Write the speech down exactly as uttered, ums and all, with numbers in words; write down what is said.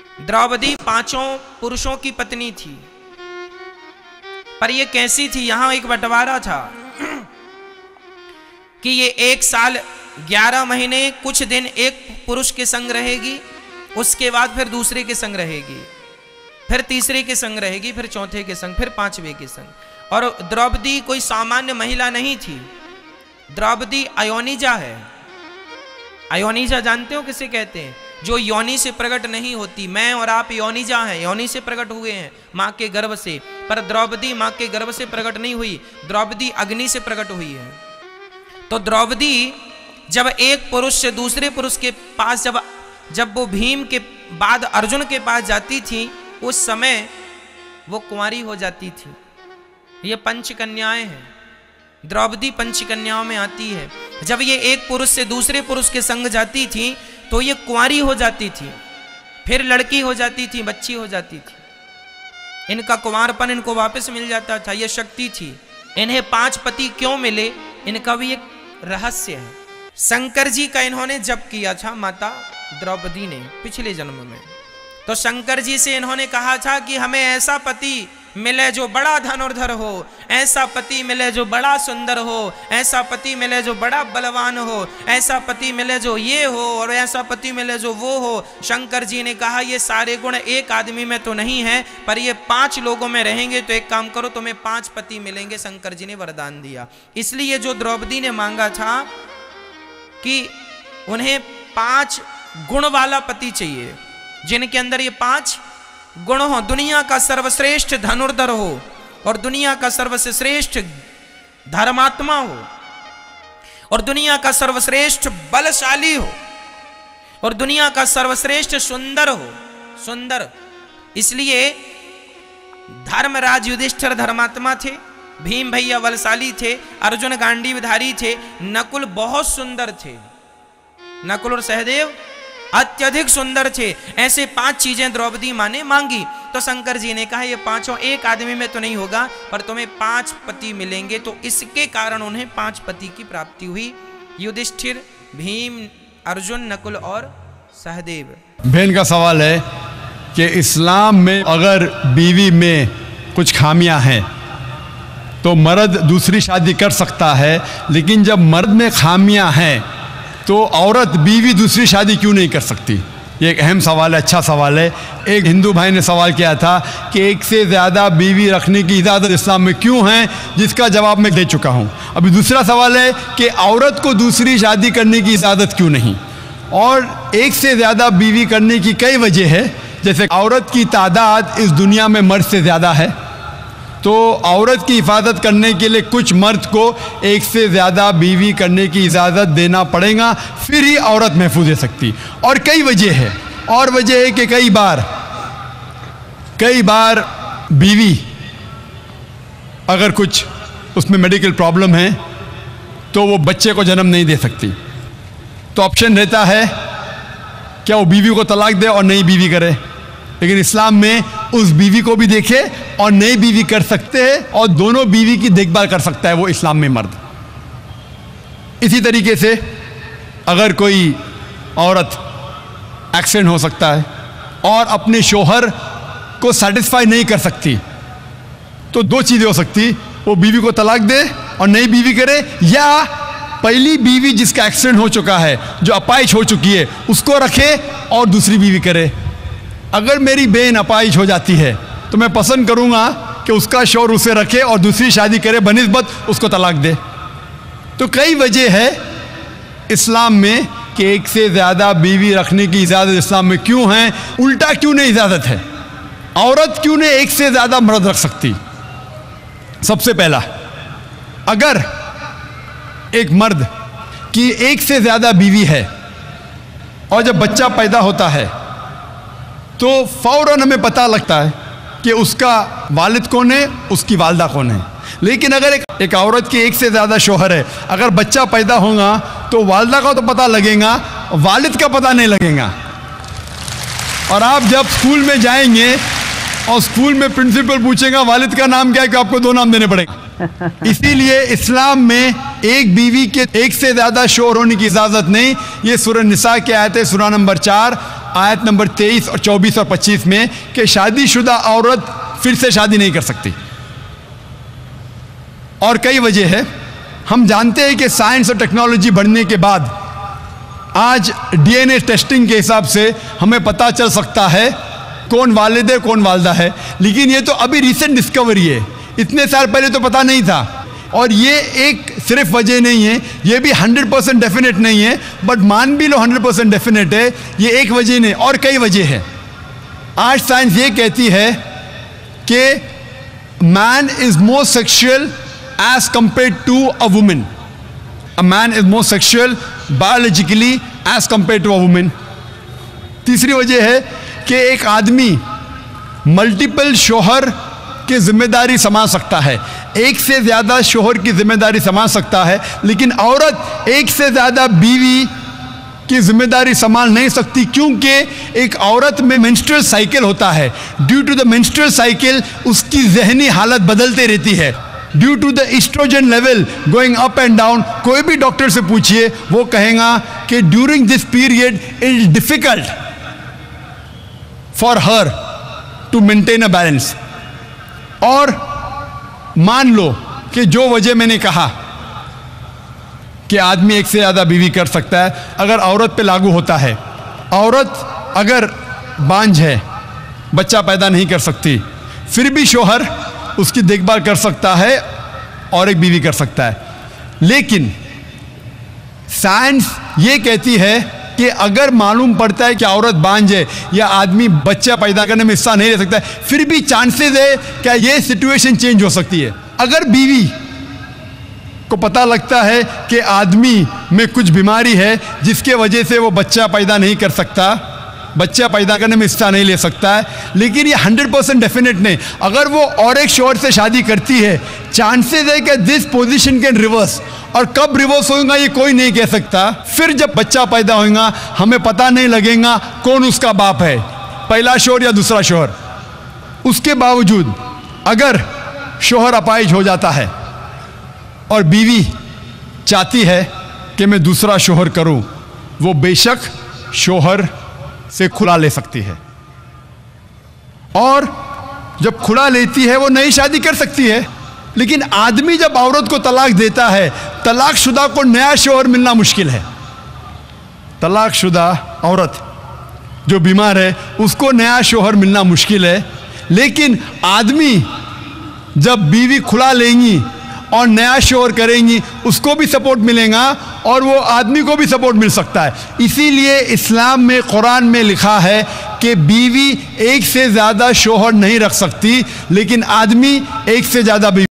द्रौपदी पांचों पुरुषों की पत्नी थी, पर ये कैसी थी? यहां एक बंटवारा था कि ये एक साल ग्यारह महीने कुछ दिन एक पुरुष के संग रहेगी, उसके बाद फिर दूसरे के संग रहेगी, फिर तीसरे के संग रहेगी, फिर चौथे के संग, फिर पांचवे के संग। और द्रौपदी कोई सामान्य महिला नहीं थी, द्रौपदी अयोनिजा है। अयोनिजा जानते हो किसे कहते हैं? जो योनि से प्रकट नहीं होती। मैं और आप योनिजा हैं, योनि से प्रकट हुए हैं माँ के गर्भ से, पर द्रौपदी माँ के गर्भ से प्रकट नहीं हुई, द्रौपदी अग्नि से प्रकट हुई है। तो द्रौपदी जब एक पुरुष से दूसरे पुरुष के पास, जब जब वो भीम के बाद अर्जुन के पास जाती थी, उस समय वो कुंवारी हो जाती थी। ये पंचकन्याएं हैं, द्रौपदी पंचकन्याओं में आती है। जब ये एक पुरुष से दूसरे पुरुष के संग जाती थी तो ये कुंवारी हो जाती थी, फिर लड़की हो जाती थी, बच्ची हो जाती थी। इनका कुंवारपन इनको वापस मिल जाता था, ये शक्ति थी। इन्हें पांच पति क्यों मिले, इनका भी एक रहस्य है। शंकर जी का इन्होंने जप किया था माता द्रौपदी ने पिछले जन्म में, तो शंकर जी से इन्होंने कहा था कि हमें ऐसा पति मिले जो बड़ा धनुर्धर हो, ऐसा पति मिले जो बड़ा सुंदर हो, ऐसा पति मिले जो बड़ा बलवान हो, ऐसा पति मिले जो ये हो, और ऐसा पति मिले जो वो हो। शंकर जी ने कहा ये सारे गुण एक आदमी में तो नहीं है, पर ये पांच लोगों में रहेंगे तो एक काम करो, तुम्हें पांच पति मिलेंगे। शंकर जी ने वरदान दिया। इसलिए जो द्रौपदी ने मांगा था कि उन्हें पांच गुण वाला पति चाहिए, जिनके अंदर ये पांच गुण हो, दुनिया का सर्वश्रेष्ठ धनुर्धर हो, और दुनिया का सर्वश्रेष्ठ धर्मात्मा हो, और दुनिया का सर्वश्रेष्ठ बलशाली हो, और दुनिया का सर्वश्रेष्ठ सुंदर हो। सुंदर इसलिए धर्मराज युधिष्ठिर धर्मात्मा थे, भीम भैया बलशाली थे, अर्जुन गांडीवधारी थे, नकुल बहुत सुंदर थे, नकुल और सहदेव अत्यधिक सुंदर थे। ऐसे पांच चीजें द्रौपदी माँ ने मांगी, तो शंकर जी ने कहा ये पांचों एक आदमी में तो नहीं होगा, पर तुम्हें पांच पति मिलेंगे। तो इसके कारण उन्हें पांच पति की प्राप्ति हुई, युधिष्ठिर, भीम, अर्जुन, नकुल और सहदेव। बहन का सवाल है कि इस्लाम में अगर बीवी में कुछ खामियां हैं तो मर्द दूसरी शादी कर सकता है, लेकिन जब मर्द में खामियां हैं तो औरत बीवी दूसरी शादी क्यों नहीं कर सकती? ये एक अहम सवाल है, अच्छा सवाल है। एक हिंदू भाई ने सवाल किया था कि एक से ज़्यादा बीवी रखने की इजाज़त इस्लाम में क्यों है, जिसका जवाब मैं दे चुका हूँ। अभी दूसरा सवाल है कि औरत को दूसरी शादी करने की इजाज़त क्यों नहीं, और एक से ज़्यादा बीवी करने की कई वजह है। जैसे औरत की तादाद इस दुनिया में मर्द से ज़्यादा है, तो औरत की हिफाजत करने के लिए कुछ मर्द को एक से ज़्यादा बीवी करने की इजाज़त देना पड़ेगा, फिर ही औरत महफूज रह सकती। और कई वजह है, और वजह है कि कई बार कई बार बीवी अगर कुछ उसमें मेडिकल प्रॉब्लम है तो वो बच्चे को जन्म नहीं दे सकती, तो ऑप्शन रहता है क्या वो बीवी को तलाक दे और नई बीवी करे। लेकिन इस्लाम में उस बीवी को भी देखे और नई बीवी कर सकते हैं, और दोनों बीवी की देखभाल कर सकता है वो इस्लाम में मर्द। इसी तरीके से अगर कोई औरत एक्सीडेंट हो सकता है और अपने शोहर को सेटिस्फाई नहीं कर सकती, तो दो चीज़ें हो सकती, वो बीवी को तलाक दे और नई बीवी करे, या पहली बीवी जिसका एक्सीडेंट हो चुका है, जो अपाहिज हो चुकी है, उसको रखे और दूसरी बीवी करे। अगर मेरी बहन अपाहिज हो जाती है तो मैं पसंद करूंगा कि उसका शौहर उसे रखे और दूसरी शादी करे बनिस्बत उसको तलाक दे। तो कई वजह है इस्लाम में कि एक से ज़्यादा बीवी रखने की इजाज़त इस्लाम में क्यों है, उल्टा क्यों नहीं इजाज़त है, औरत क्यों नहीं एक से ज़्यादा मर्द रख सकती। सबसे पहला, अगर एक मर्द की एक से ज़्यादा बीवी है और जब बच्चा पैदा होता है तो फ़ौरन हमें पता लगता है कि उसका वालिद कौन है, उसकी वालदा कौन है। लेकिन अगर एक, एक औरत की एक से ज़्यादा शौहर है, अगर बच्चा पैदा होगा तो वालदा का तो पता लगेगा, वालिद का पता नहीं लगेगा। और आप जब स्कूल में जाएंगे और स्कूल में प्रिंसिपल पूछेगा वालिद का नाम क्या है, कि आपको दो नाम देने पड़ेंगे। इसीलिए इस्लाम में एक बीवी के एक से ज़्यादा शौहर होने की इजाज़त नहीं। ये सूरह निसा की आयत है, सूरह नंबर चार, आयत नंबर तेईस और चौबीस और पच्चीस में कि शादीशुदा औरत फिर से शादी नहीं कर सकती। और कई वजह है। हम जानते हैं कि साइंस और टेक्नोलॉजी बढ़ने के बाद आज डीएनए टेस्टिंग के हिसाब से हमें पता चल सकता है कौन वालिद है कौन वालदा है, लेकिन ये तो अभी रिसेंट डिस्कवरी है, इतने साल पहले तो पता नहीं था। और ये एक सिर्फ वजह नहीं है, ये भी हंड्रेड परसेंट डेफिनेट नहीं है, बट मान भी लो हंड्रेड परसेंट डेफिनेट है, ये एक वजह नहीं और कई वजह है। आज साइंस ये कहती है कि man is more sexual as compared to a women. A man is more sexual biologically as compared to a women. तीसरी वजह है कि एक आदमी मल्टीपल शोहर की जिम्मेदारी संभाल सकता है, एक से ज़्यादा शोहर की जिम्मेदारी संभाल सकता है, लेकिन औरत एक से ज़्यादा बीवी की जिम्मेदारी संभाल नहीं सकती, क्योंकि एक औरत में मेंस्ट्रुअल साइकिल होता है। Due to the menstrual cycle उसकी जहनी हालत बदलते रहती है, due to the oestrogen level going up and down. कोई भी डॉक्टर से पूछिए, वो कहेगा कि during this period it is difficult for her to maintain a balance. और मान लो कि जो वजह मैंने कहा कि आदमी एक से ज़्यादा बीवी कर सकता है, अगर औरत पे लागू होता है, औरत अगर बांझ है, बच्चा पैदा नहीं कर सकती, फिर भी शोहर उसकी देखभाल कर सकता है और एक बीवी कर सकता है। लेकिन साइंस ये कहती है कि अगर मालूम पड़ता है कि औरत बांझ है या आदमी बच्चा पैदा करने में हिस्सा नहीं ले सकता है, फिर भी चांसेस है कि ये सिचुएशन चेंज हो सकती है। अगर बीवी को पता लगता है कि आदमी में कुछ बीमारी है जिसके वजह से वो बच्चा पैदा नहीं कर सकता, बच्चा पैदा करने में हिस्सा नहीं ले सकता है, लेकिन ये हंड्रेड परसेंट डेफिनेट नहीं, अगर वो और एक शोहर से शादी करती है, चांसेस है कि दिस पोजीशन कैन रिवर्स। और कब रिवर्स होगा ये कोई नहीं कह सकता। फिर जब बच्चा पैदा होगा हमें पता नहीं लगेगा कौन उसका बाप है, पहला शोहर या दूसरा शोहर। उसके बावजूद अगर शोहर अपाहिज हो जाता है और बीवी चाहती है कि मैं दूसरा शोहर करूं, वो बेशक शोहर से खुला ले सकती है, और जब खुला लेती है वो नई शादी कर सकती है। लेकिन आदमी जब औरत को तलाक देता है, तलाकशुदा को नया शोहर मिलना मुश्किल है। तलाकशुदा औरत जो बीमार है उसको नया शोहर मिलना मुश्किल है, लेकिन आदमी जब बीवी खुला लेंगी और नया शोहर करेंगी उसको भी सपोर्ट मिलेगा और वो आदमी को भी सपोर्ट मिल सकता है। इसीलिए इस्लाम में, कुरान में लिखा है कि बीवी एक से ज़्यादा शोहर नहीं रख सकती, लेकिन आदमी एक से ज़्यादा बीवी